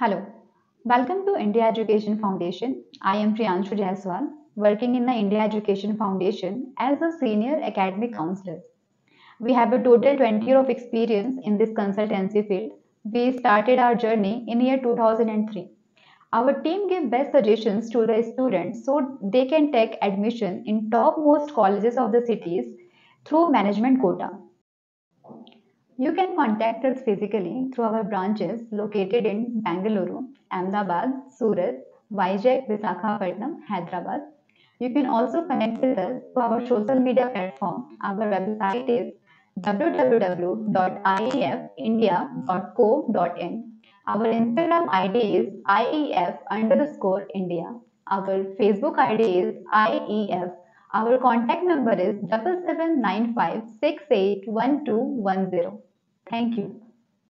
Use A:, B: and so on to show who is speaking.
A: Hello, welcome to India Education Foundation. I am Priyanshu Jaiswal, working in the India Education Foundation as a senior academic counselor. We have a total 20 year of experience in this consultancy field. We started our journey in year 2003. Our team gives best suggestions to the students so they can take admission in topmost colleges of the cities through management quota. You can contact us physically through our branches located in Bangalore, Ahmedabad, Surat, Vizag, Visakhapatnam, Hyderabad. You can also connect with us through our social media platform. Our website is www.iefindia.co.in. Our Instagram ID is IEF_India. Our Facebook ID is IEF. Our contact number is 7795681210. Thank you.